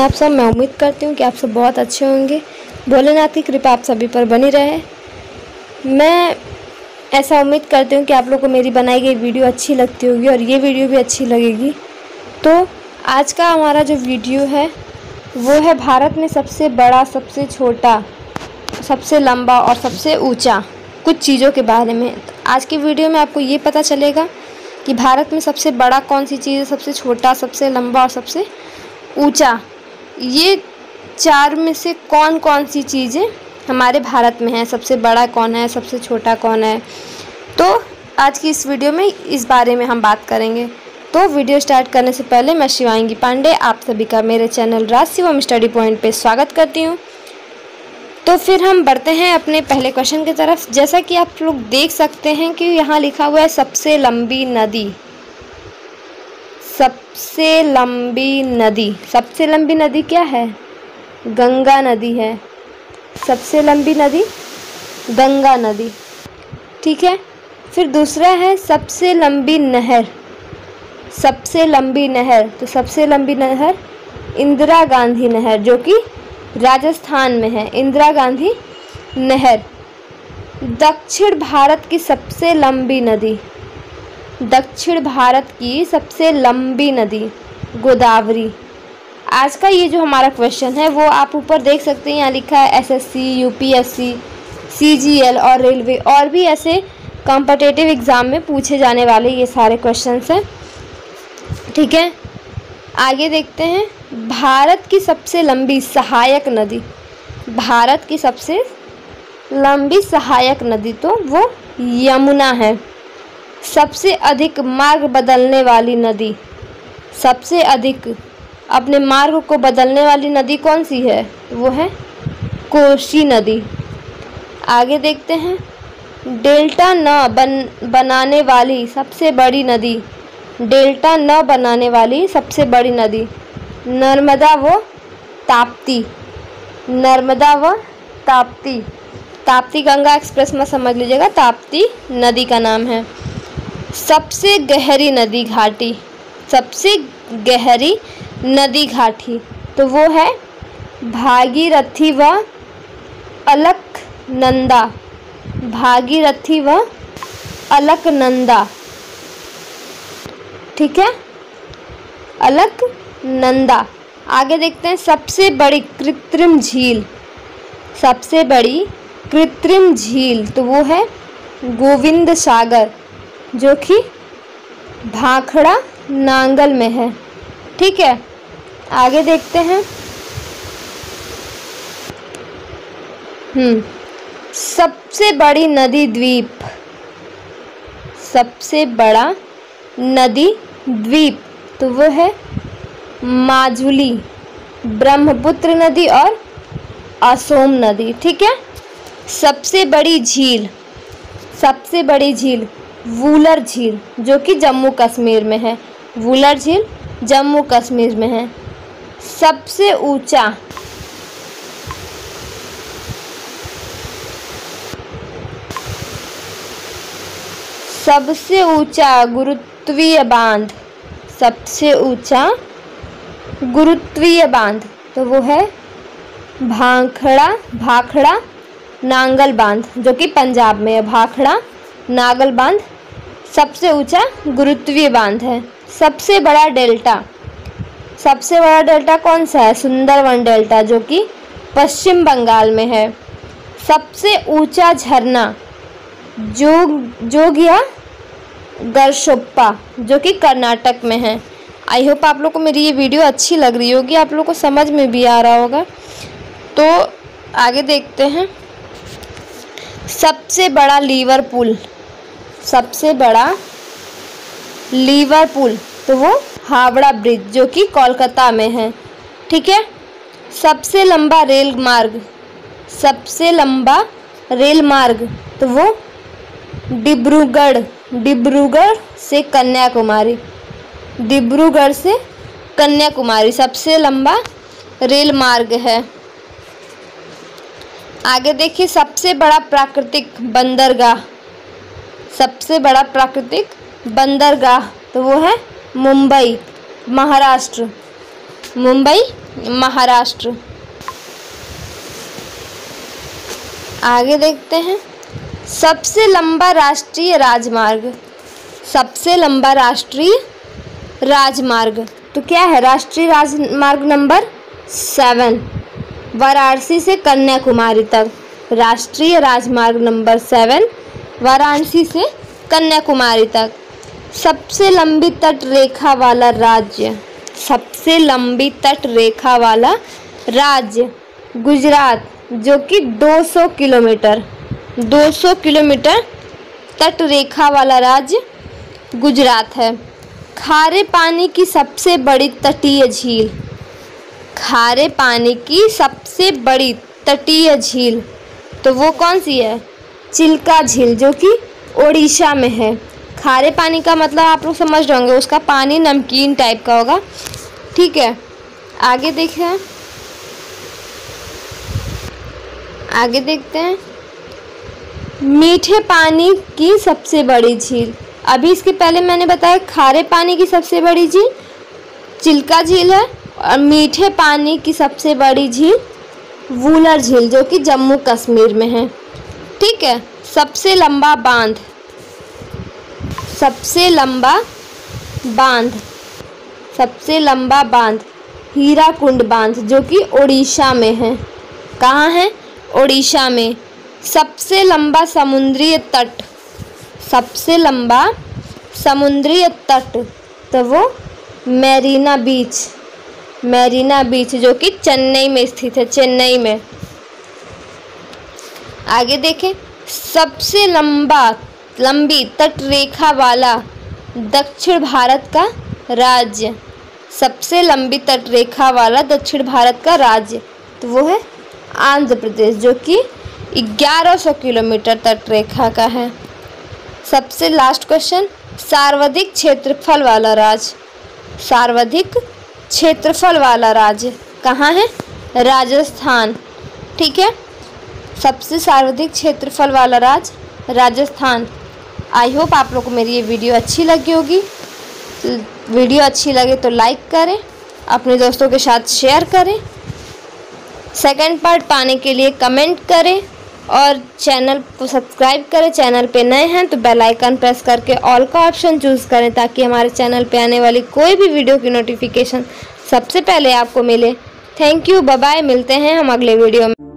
आप सब? मैं उम्मीद करती हूँ कि आप सब बहुत अच्छे होंगे। भोलेनाथ की कृपा आप सभी पर बनी रहे। मैं ऐसा उम्मीद करती हूँ कि आप लोग को मेरी बनाई गई वीडियो अच्छी लगती होगी और ये वीडियो भी अच्छी लगेगी। तो आज का हमारा जो वीडियो है वो है भारत में सबसे बड़ा, सबसे छोटा, सबसे लंबा और सबसे ऊंचा कुछ चीज़ों के बारे में। आज की वीडियो में आपको ये पता चलेगा कि भारत में सबसे बड़ा कौन सी चीज़ है, सबसे छोटा, सबसे लंबा और सबसे ऊंचा, ये चार में से कौन कौन सी चीज़ें हमारे भारत में है। सबसे बड़ा कौन है, सबसे छोटा कौन है, तो आज की इस वीडियो में इस बारे में हम बात करेंगे। तो वीडियो स्टार्ट करने से पहले मैं शिवांगी पांडे आप सभी का मेरे channel Raj Shivam study point पे स्वागत करती हूँ। तो फिर हम बढ़ते हैं अपने पहले क्वेश्चन की तरफ। जैसा कि आप लोग देख सकते हैं कि यहाँ लिखा हुआ है सबसे लंबी नदी। सबसे लंबी नदी, सबसे लंबी नदी क्या है? गंगा नदी है। सबसे लंबी नदी गंगा नदी, ठीक है। फिर दूसरा है सबसे लंबी नहर। सबसे लंबी नहर, तो सबसे लंबी नहर इंदिरा गांधी नहर, जो कि राजस्थान में है। इंदिरा गांधी नहर। दक्षिण भारत की सबसे लंबी नदी, दक्षिण भारत की सबसे लंबी नदी गोदावरी। आज का ये जो हमारा क्वेश्चन है वो आप ऊपर देख सकते हैं, यहाँ लिखा है एसएससी, यूपीएससी, सीजीएल और रेलवे और भी ऐसे कॉम्पिटिटिव एग्ज़ाम में पूछे जाने वाले ये सारे क्वेश्चंस हैं, ठीक है। आगे देखते हैं भारत की सबसे लंबी सहायक नदी। भारत की सबसे लंबी सहायक नदी तो वो यमुना है। सबसे अधिक मार्ग बदलने वाली नदी, सबसे अधिक अपने मार्ग को बदलने वाली नदी कौन सी है? वो है कोसी नदी। आगे देखते हैं डेल्टा न बनाने वाली सबसे बड़ी नदी। डेल्टा न बनाने वाली सबसे बड़ी नदी नर्मदा व ताप्ती। नर्मदा व ताप्ती। ताप्ती गंगा एक्सप्रेस में समझ लीजिएगा, ताप्ती नदी का नाम है। सबसे गहरी नदी घाटी। सबसे गहरी नदी घाटी तो वो है भागीरथी व अलकनंदा। भागीरथी व अलकनंदा, ठीक है, अलकनंदा। आगे देखते हैं सबसे बड़ी कृत्रिम झील। सबसे बड़ी कृत्रिम झील तो वो है गोविंद सागर, जो कि भाखड़ा नांगल में है, ठीक है। आगे देखते हैं सबसे बड़ी नदी द्वीप। सबसे बड़ा नदी द्वीप तो वो है माजुली, ब्रह्मपुत्र नदी और असोम नदी, ठीक है। सबसे बड़ी झील, सबसे बड़ी झील वूलर झील, जो कि जम्मू कश्मीर में है। वूलर झील जम्मू कश्मीर में है। सबसे ऊंचा, सबसे ऊंचा गुरुत्वीय बांध। सबसे ऊंचा गुरुत्वीय बांध तो वो है भाखड़ा नांगल बांध, जो कि पंजाब में है। भाखड़ा नांगल बांध सबसे ऊंचा गुरुत्वीय बांध है। सबसे बड़ा डेल्टा, सबसे बड़ा डेल्टा कौन सा है? सुंदरवन डेल्टा, जो कि पश्चिम बंगाल में है। सबसे ऊंचा झरना जोगिया गरशोप्पा, जो कि कर्नाटक में है। आई होप आप लोग को मेरी ये वीडियो अच्छी लग रही होगी, आप लोग को समझ में भी आ रहा होगा। तो आगे देखते हैं सबसे बड़ा लिवरपूल। सबसे बड़ा लिवरपूल तो वो हावड़ा ब्रिज, जो कि कोलकाता में है, ठीक है। सबसे लंबा रेल मार्ग। सबसे लंबा रेल मार्ग तो वो डिब्रूगढ़ से कन्याकुमारी। डिब्रूगढ़ से कन्याकुमारी सबसे लंबा रेल मार्ग है। आगे देखिए सबसे बड़ा प्राकृतिक बंदरगाह। सबसे बड़ा प्राकृतिक बंदरगाह तो वो है मुंबई, महाराष्ट्र। मुंबई महाराष्ट्र। आगे देखते हैं, सबसे लंबा राष्ट्रीय राजमार्ग। सबसे लंबा राष्ट्रीय राजमार्ग तो क्या है? राष्ट्रीय राजमार्ग नंबर 7, वाराणसी से कन्याकुमारी तक। राष्ट्रीय राजमार्ग नंबर 7, वाराणसी से कन्याकुमारी तक। सबसे लंबी तट रेखा वाला राज्य। सबसे लंबी तट रेखा वाला राज्य गुजरात, जो कि 200 किलोमीटर 200 किलोमीटर तट रेखा वाला राज्य गुजरात है। खारे पानी की सबसे बड़ी तटीय झील। खारे पानी की सबसे बड़ी तटीय झील तो वो कौन सी है? चिल्का झील, जो कि ओडिशा में है। खारे पानी का मतलब आप लोग समझ रहे होंगे, उसका पानी नमकीन टाइप का होगा। ठीक है, आगे देखें, आगे देखते हैं, मीठे पानी की सबसे बड़ी झील। अभी इसके पहले मैंने बताया खारे पानी की सबसे बड़ी झील चिल्का झील है, और मीठे पानी की सबसे बड़ी झील वूलर झील, जो कि जम्मू कश्मीर में है। ठीक है, सबसे लंबा बांध। सबसे लंबा बांध सबसे लंबा बांध हीराकुंड बांध, जो कि ओडिशा में है। कहाँ है? ओडिशा में। सबसे लंबा समुद्री तट। सबसे लंबा समुद्री तट तो वो मेरीना बीच। मेरीना बीच, जो कि चेन्नई में स्थित है, चेन्नई में। आगे देखें, सबसे लंबी तट रेखा वाला दक्षिण भारत का राज्य। सबसे लंबी तट रेखा वाला दक्षिण भारत का राज्य तो वो है आंध्र प्रदेश, जो कि 1100 किलोमीटर तट रेखा का है। सबसे लास्ट क्वेश्चन, सर्वाधिक क्षेत्रफल वाला राज्य। सर्वाधिक क्षेत्रफल वाला राज्य कहाँ है? राजस्थान। ठीक है, सबसे सर्वाधिक क्षेत्रफल वाला राज्य राजस्थान। आई होप आप लोग को मेरी ये वीडियो अच्छी लगी होगी। वीडियो अच्छी लगे तो लाइक करें, अपने दोस्तों के साथ शेयर करें, सेकंड पार्ट पाने के लिए कमेंट करें और चैनल को सब्सक्राइब करें। चैनल पे नए हैं तो बेल आइकन प्रेस करके ऑल का ऑप्शन चूज़ करें, ताकि हमारे चैनल पे आने वाली कोई भी वीडियो की नोटिफिकेशन सबसे पहले आपको मिले। थैंक यू, बाय बाय, मिलते हैं हम अगले वीडियो में।